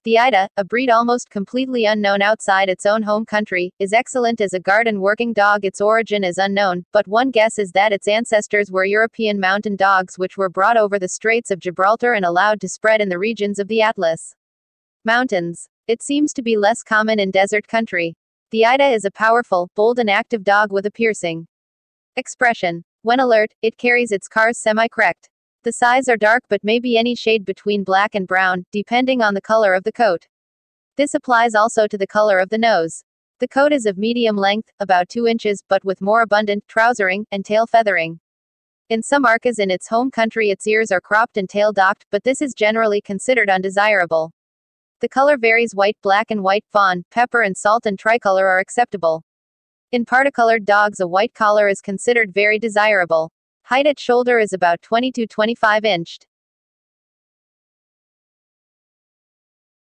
The Ida, a breed almost completely unknown outside its own home country, is excellent as a guard and working dog. Its origin is unknown, but one guess is that its ancestors were European mountain dogs which were brought over the Straits of Gibraltar and allowed to spread in the regions of the Atlas Mountains. It seems to be less common in desert country. The Ida is a powerful, bold and active dog with a piercing expression. When alert, it carries its cars semi-correct. The size are dark but may be any shade between black and brown, depending on the color of the coat. This applies also to the color of the nose. The coat is of medium length, about 2 inches, but with more abundant trousering and tail feathering. In some Arcas in its home country its ears are cropped and tail docked, but this is generally considered undesirable. The color varies: white, black and white, fawn, pepper and salt and tricolor are acceptable. In particolored dogs a white collar is considered very desirable. Height at shoulder is about 20 to 25 inch.